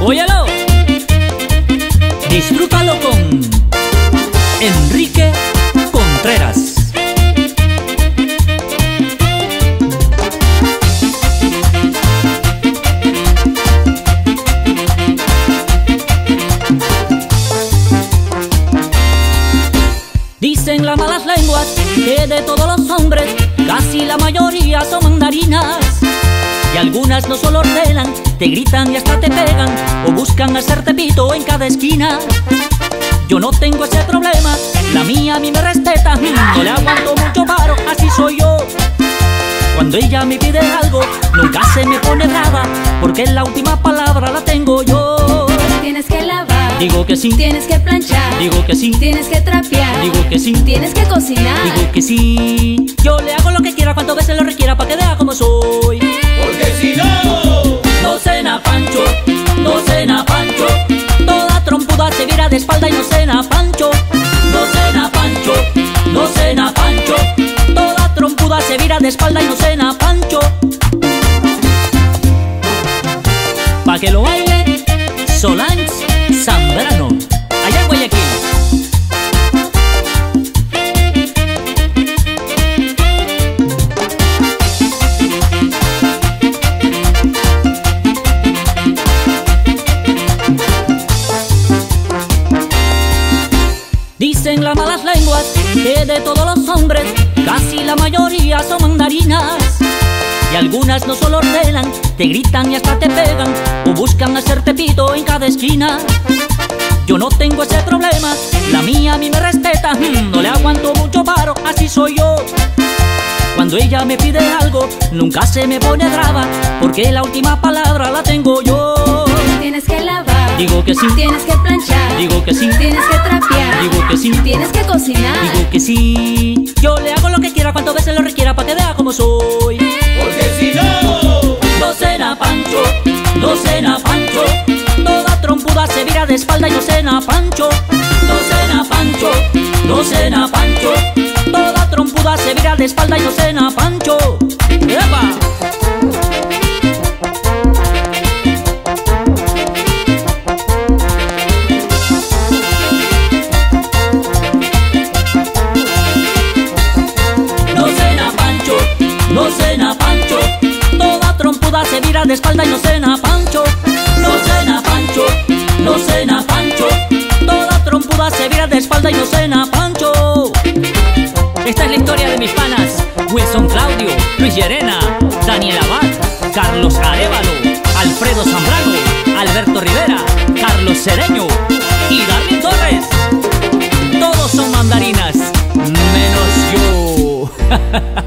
Óyelo, disfrútalo con Enrique Contreras. Dicen las malas lenguas que de todos los hombres casi la mayoría son mandarinas, y algunas no solo ordenan, te gritan y hasta te pegan, o buscan hacerte pito en cada esquina. Yo no tengo ese problema, la mía a mí me respeta, no le aguanto mucho paro, así soy yo. Cuando ella me pide algo, nunca se me pone brava, porque la última palabra la tengo yo. Tienes que lavar, digo que sí. Tienes que planchar, digo que sí. Tienes que trapear, digo que sí. Tienes que cocinar, digo que sí. Yo le hago lo que quiera, cuantas veces lo requiera, pa' que vea como soy. Porque si no, no cena Pancho, no cena Pancho. Toda trompuda se vira de espalda y no cena Pancho. No cena Pancho, no cena Pancho. Toda trompuda se vira de espalda y no cena Pancho. Pa' que lo baile Solange Zambrano, allá en Guayaquil. Dicen las malas lenguas que de todos los hombres casi la mayoría son mandarinas, y algunas no solo ordenan, te gritan y hasta te pegan, o buscan hacerte pito en cada esquina. Yo no tengo ese problema, la mía a mí me respeta, no le aguanto mucho paro, así soy yo. Cuando ella me pide algo, nunca se me pone brava, porque la última palabra la tengo yo. Tienes que lavar, digo que sí. Tienes que planchar, digo que sí. Tienes que trapear, digo que sí. Tienes que cocinar, digo que sí. Yo le hago lo que quiera, cuantas veces lo requiera, pa' que vea como soy. porque si no, No cena Pancho, no cena Pancho. Toda trompuda se vira de espalda y no cena Pancho. No cena Pancho, no cena Pancho. Toda trompuda se vira de espalda y no cena Pancho. ¡Epa! No cena Pancho, no cena Pancho. Toda trompuda se vira de espalda y no cena Pancho. No cena Pancho, no cena Pancho. Toda trompuda se vira de espalda y no cena Pancho. Esta es la historia de mis panas Wilson Claudio, Luis Llerena, Daniel Abad, Carlos Arévalo, Alfredo Zambrano, Alberto Rivera, Carlos Cedeño y Darwin Torres. Todos son mandarinas, menos yo.